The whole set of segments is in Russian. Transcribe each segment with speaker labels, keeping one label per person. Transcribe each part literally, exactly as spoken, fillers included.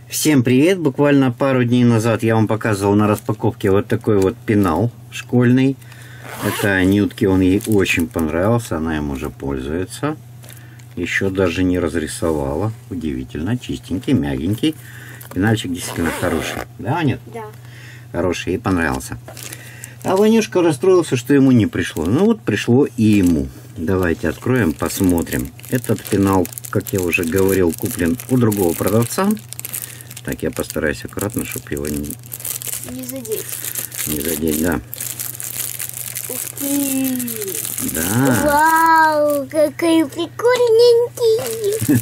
Speaker 1: Всем привет! Буквально пару дней назад я вам показывал на распаковке вот такой вот пенал школьный. Это Нютке, он ей очень понравился, она им уже пользуется. Еще даже не разрисовала. Удивительно, чистенький, мягенький. Пенальчик действительно хороший. Да, нет?
Speaker 2: Да.
Speaker 1: Хороший, ей понравился. А Ванюшка расстроился, что ему не пришло. Ну вот пришло и ему. Давайте откроем, посмотрим. Этот пенал, как я уже говорил, куплен у другого продавца. Так, я постараюсь аккуратно, чтобы его не,
Speaker 2: Не задеть.
Speaker 1: не задеть, да.
Speaker 2: Ух ты!
Speaker 1: Да.
Speaker 2: Вау, какой прикольненький!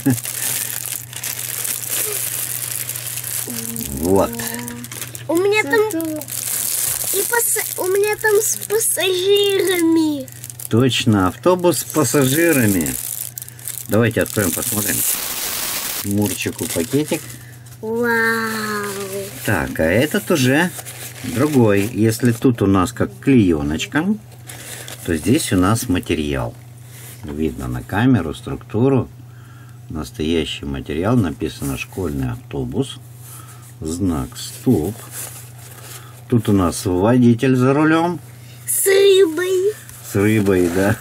Speaker 1: Вот.
Speaker 2: У меня там и пас... у меня там с пассажирами.
Speaker 1: Точно, автобус с пассажирами. Давайте откроем, посмотрим. Мурчику пакетик.
Speaker 2: Вау!
Speaker 1: Так, а этот уже другой. Если тут у нас как клееночка, то здесь у нас материал. Видно на камеру структуру. Настоящий материал. Написано «Школьный автобус». Знак «Стоп». Тут у нас водитель за рулем.
Speaker 2: С рыбой.
Speaker 1: С рыбой, да.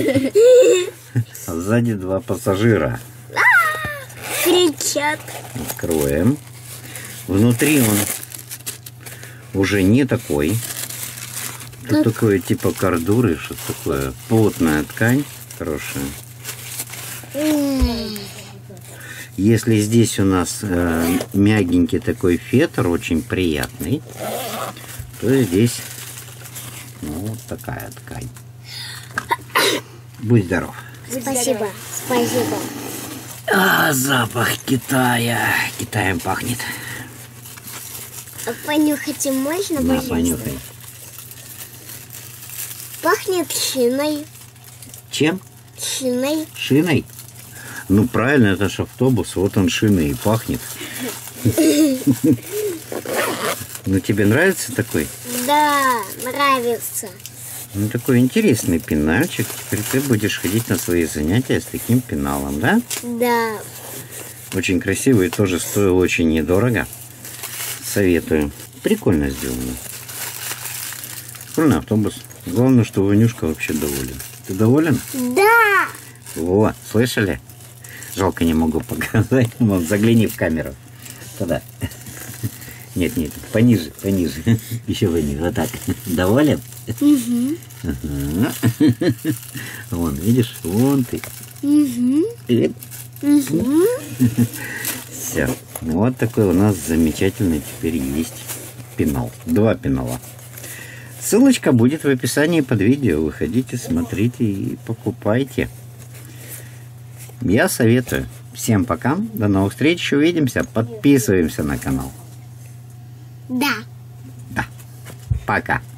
Speaker 1: А сзади два пассажира.
Speaker 2: Кричат.
Speaker 1: Откроем. Внутри он уже не такой. Тут как? Такое типа кордуры, что такое. Плотная ткань. Хорошая.
Speaker 2: Mm.
Speaker 1: Если здесь у нас э, мягенький такой фетр, очень приятный, то здесь ну, вот такая ткань. Будь здоров.
Speaker 2: Спасибо. Спасибо.
Speaker 1: А, запах Китая. Китаем пахнет.
Speaker 2: А понюхать можно,
Speaker 1: На,
Speaker 2: пожалуйста?
Speaker 1: понюхай.
Speaker 2: Пахнет шиной.
Speaker 1: Чем?
Speaker 2: Шиной.
Speaker 1: Шиной? Ну правильно, это же автобус, вот он шиной и пахнет. Ну тебе нравится такой?
Speaker 2: Да, нравится.
Speaker 1: Ну такой интересный пенальчик. Теперь ты будешь ходить на свои занятия с таким пеналом, да?
Speaker 2: Да.
Speaker 1: Очень красивый, тоже стоил очень недорого. Советую. Прикольно сделано. Школьный автобус. Главное, что Ванюшка вообще доволен. Ты доволен?
Speaker 2: Да.
Speaker 1: Вот, слышали? Жалко, не могу показать. Вон, загляни в камеру. Туда. Нет, нет, пониже, пониже. Еще пониже. Вот так. Доволен?
Speaker 2: Угу.
Speaker 1: Ага. Вон, видишь? Вон ты.
Speaker 2: Угу.
Speaker 1: И...
Speaker 2: Угу.
Speaker 1: Все. Вот такой у нас замечательный теперь есть пенал. Два пенала. Ссылочка будет в описании под видео. Выходите, смотрите и покупайте. Я советую. Всем пока. До новых встреч. Увидимся. Подписываемся на канал.
Speaker 2: Да.
Speaker 1: Да. Пока.